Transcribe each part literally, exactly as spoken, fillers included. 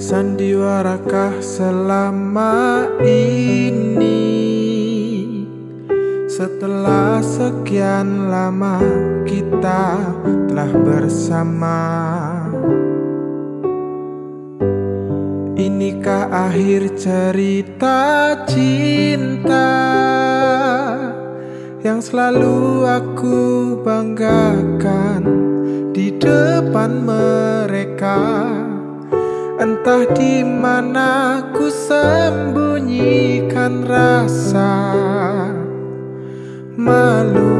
Sandiwarakah selama ini? Setelah sekian lama kita telah bersama, inikah akhir cerita cinta yang selalu aku banggakan di depan mereka? Entah di mana ku sembunyikan rasa malu.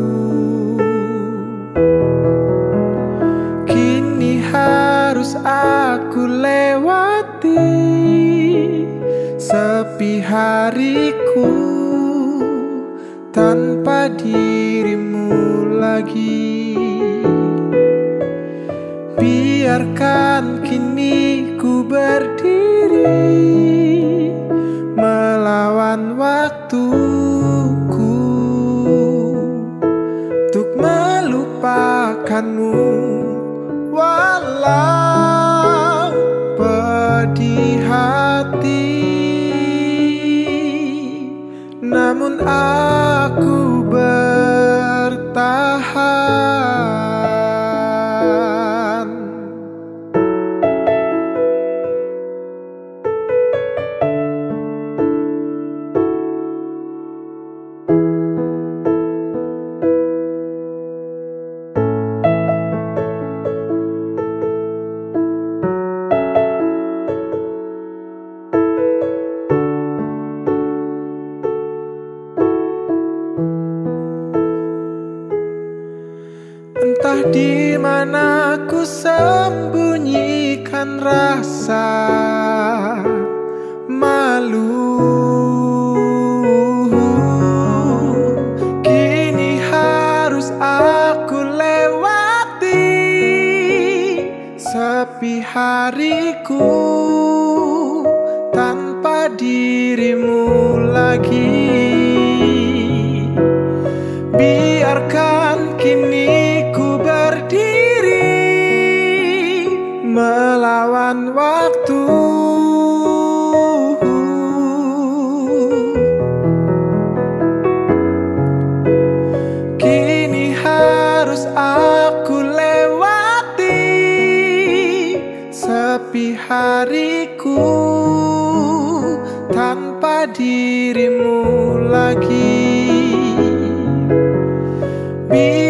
Kini harus aku lewati sepi hariku tanpa dirimu lagi. Biarkan kini ku berdiri melawan waktuku untuk melupakanmu, walau pedih hati. Namun aku bertahan. Entah di mana ku sembunyikan rasa malu. Kini harus aku lewati sepi hariku tanpa dirimu lagi. Biarkan kini ku berdiri melawan waktu. Kini harus aku lewati sepi hariku tanpa dirimu lagi. Be